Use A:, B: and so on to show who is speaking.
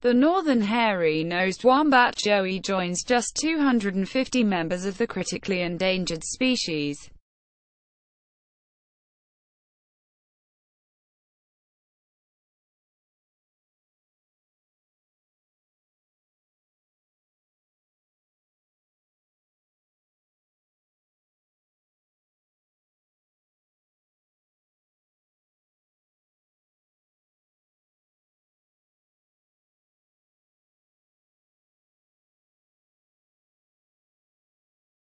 A: The northern hairy-nosed wombat joey joins just 250 members of the critically endangered species.